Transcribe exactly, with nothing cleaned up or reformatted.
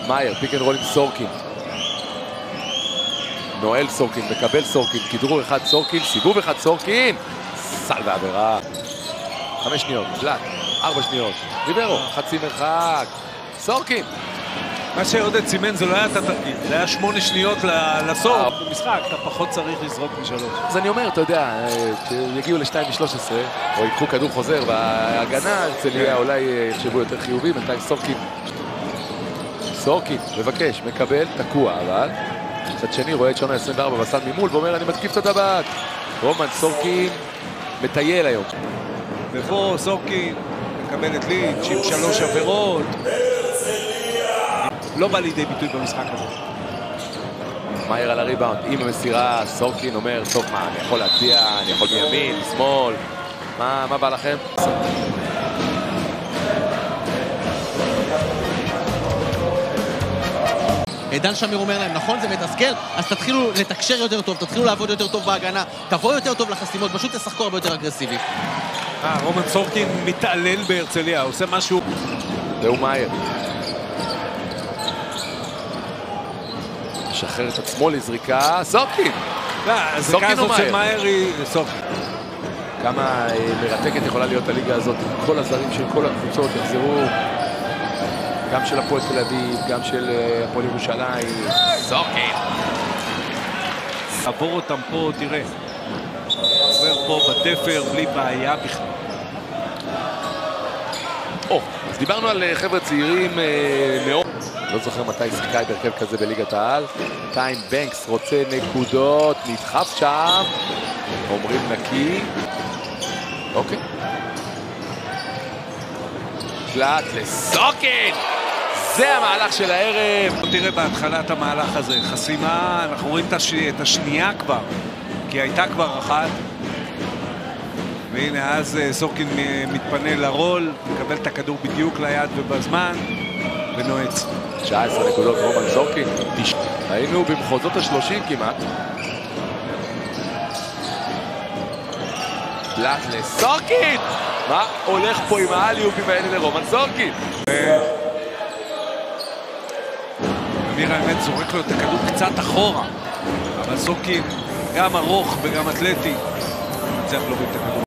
מאייר, פיק אנד רול עם סורקין. נועל סורקין, מקבל סורקין, כדרור אחד סורקין, סיבוב אחד סורקין. סל ועבירה. חמש שניות, פלט, ארבע שניות. ריברו, חצי מרחק. סורקין. מה שעודד סימן זה לא היה את התרגיל, זה היה שמונה שניות לסוף. במשחק, אתה פחות צריך לזרוק משלוש. אז אני אומר, אתה יודע, יגיעו ל-שתיים משלוש עשרה, או ייקחו כדור חוזר בהגנה, הרצליה אולי יחשבו יותר חיובי, בינתיים סורקין. סורקין, מבקש, מקבל, תקוע, אבל קצת שני רואה את שונה עשרים וארבע בסל ממול ואומר, אני מתקיף את הטבעת. רומן סורקין מטייל היום. ופה סורקין מקבל את ליץ' עם שלוש עבירות. לא בא לידי ביטוי במשחק הזה. מאייר על הריבאונד, עם המסירה, סורקין אומר, טוב מה, אני יכול להצביע, אני יכול מימין, משמאל, מה, מה בא לכם? דן שמיר אומר להם, נכון, זה מתסכל, אז תתחילו לתקשר יותר טוב, תתחילו לעבוד יותר טוב בהגנה, תבואו יותר טוב לחסימות, פשוט תשחקו הרבה יותר אגרסיבי. אה, רומן סורקין מתעלל בהרצליה, עושה משהו... והוא מאייר. משחרר את עצמו לזריקה, סורקין! הזריקה הזאת של מאייר היא סורקין. כמה מרתקת יכולה להיות הליגה הזאת, כל הזרים של כל הקבוצות יחזרו, גם של הפועל תל אביב, גם של הפועל ירושלים. סורקין! עבור אותם פה, תראה. עובר פה בתפר, בלי בעיה בכלל. או, אז דיברנו על חבר'ה צעירים מאוד. לא זוכר מתי שיחקה בהרכב כזה בליגת העל. טיים בנקס רוצה נקודות, נדחף שם. אומרים נקי. אוקיי. פלט לסורקין! זה המהלך של הערב. תראה בהתחלת המהלך הזה, חסימה, אנחנו רואים את השנייה כבר, כי הייתה כבר אחת. והנה אז סורקין מתפנה לרול, מקבל את הכדור בדיוק ליד ובזמן, ונועץ. תשע עשרה נקודות רומן סורקין. היינו במחוזות השלושים כמעט. פלט לסורקין! מה הולך פה עם האליופים האלה לרומן סורקין? אמיר האמת זורק לו את הכדור קצת אחורה, אבל סורקין גם ארוך וגם אתלטי, צריך להוריד את הכדור.